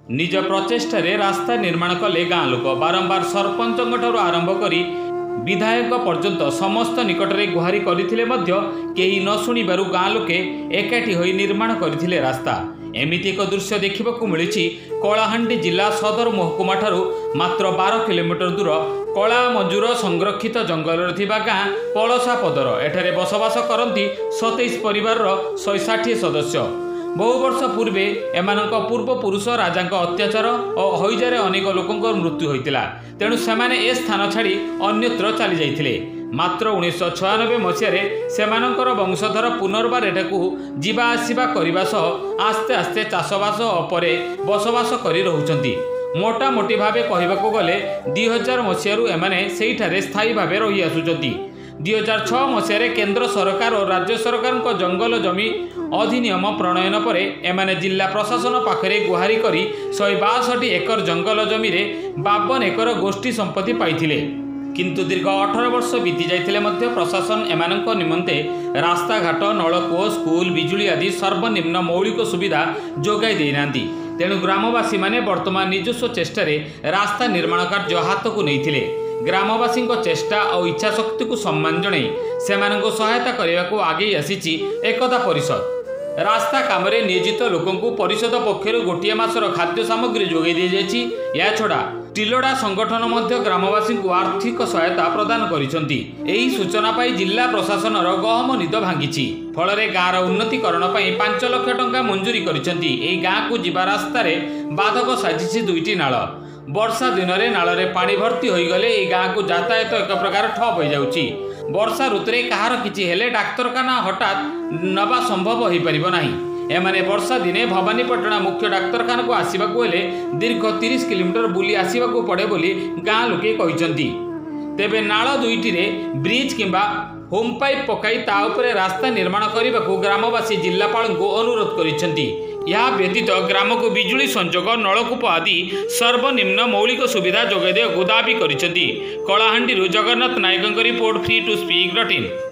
निज प्रचेष्टा रास्ता निर्माण कले गाँ लोक बारंबार सरपंच आरंभ करी विधायक पर्यंत समस्त निकट में गुहारी करथिले मध्य केही न शुणिबारु गाँ लोके एकाठी होई निर्माण करथिले रास्ता। एमिति एक दृश्य देखा मिली कलाहांडी जिला सदर महकुमा ठारू मात्र 12 किलोमीटर दूर कला मंजूर संरक्षित जंगल गाँ पलसा पदर एठारे बसवास करती 27 परिवार 160 सदस्य। बहु वर्ष पूर्वे एमानक पूर्वपुरुष राजा अत्याचार और हईजारे अनेक लोकों मृत्यु होता तेणु सेमाने ए स्थान छाड़ी अन्यत्र चली जाइथिले। मात्र 1996 मसीह सेमानकर वंशधर पुनर्बार एठाकू जीवा आसिबा करिबा सह आस्ते आस्ते चाषबास परे बसवास करी रहुचंती। मोटामोटी भावे कहबाकू गले 2000 मसीह एमाने सेहिठारे स्थायी भावे रही आसुचंती। 2006 मसीह केंद्र सरकार और राज्य सरकार जंगल जमी अधिनियम प्रणयन पर एमाने जिला प्रशासन पाखरे गुहारी करी 162 एकर जंगल जमी 52 एकर गोष्ठी संपत्ति पाइथिले। किंतु दीर्घ 18 वर्ष बीती जाइथिले मध्य प्रशासन एमानक निमंते रास्ता घाट नलकूप स्कूल बिजुली आदि सर्वनिम्न मौलिक सुविधा जोगाई देनांती। तेणु ग्रामवासी माने वर्तमान निजस्व चेष्टा रास्ता निर्माण कार्य हाथ को नहीं। ग्रामवासी चेष्टा और इच्छा शक्ति को सम्मान जणाई सेमानंको सहायता करने को आगे आसी एकता परिषद। रास्ता काम नियोजित लोकंकु परिषद पक्षर गोटे मासर खाद्य सामग्री जोगाई दी जाइछि। या छड़ा टिलोडा संगठन मध्य ग्रामवासी को आर्थिक सहायता प्रदान करिसंती। एही सूचना पाई जिला प्रशासन गहम निद भांगी फल गाँव उन्नतीकरण 5 लाख टंका मंजूरी करिसंती। एही गाँ को जीवा रास्तार बाधक साजिछि 2टी नाल। वर्षा दिन में नाल पानी भर्ती हो गले गाँ को यातायात एक प्रकार ठप हो जाउछि। वर्षा ऋतुरे कहार किछि हेले डाक्तरखाना हठात नवा संभव हो पारिबो नाही। एमाने वर्षा दिने भवानीपटना मुख्य डाक्तरखाना को आसवाक हेले दीर्घ 30 किलोमीटर बुली आसवाक पड़े बोली गाँ लोके कहिसंती। तेबे नाल दुईटी ब्रिज किंबा होम पाइप पकाई ता उपरे रास्ता निर्माण करने को ग्रामवासी जिलापाल को अनुरोध करिसंती। यह व्यतीत ग्राम को बिजुली संजोग नलकूप आदि सर्वनिम्न मौलिक सुविधा जोगाई देवाक दाबी करिसंती। Kalahandi Jagannath Nayak report free2speak.in।